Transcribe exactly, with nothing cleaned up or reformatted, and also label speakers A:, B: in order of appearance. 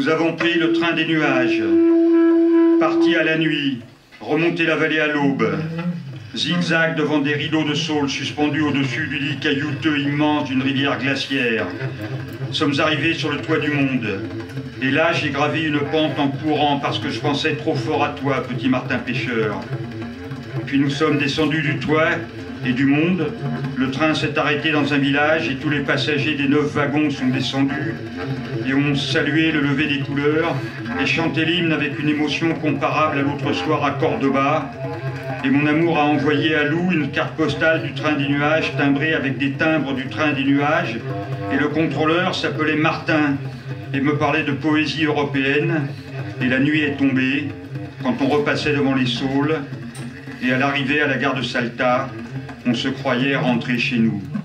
A: Nous avons pris le train des nuages, parti à la nuit, remonté la vallée à l'aube, zigzag devant des rideaux de saule suspendus au-dessus du lit caillouteux immense d'une rivière glaciaire. Sommes arrivés sur le toit du monde. Et là, j'ai gravi une pente en courant parce que je pensais trop fort à toi, petit Martin pêcheur. Puis nous sommes descendus du toit et du monde. Le train s'est arrêté dans un village et tous les passagers des neuf wagons sont descendus et ont salué le lever des couleurs et chanté l'hymne avec une émotion comparable à l'autre soir à Cordoba. Et mon amour a envoyé à Lou une carte postale du train des nuages timbrée avec des timbres du train des nuages. Et le contrôleur s'appelait Martin et me parlait de poésie européenne. Et la nuit est tombée quand on repassait devant les saules. Et à l'arrivée à la gare de Salta, on se croyait rentrer chez nous.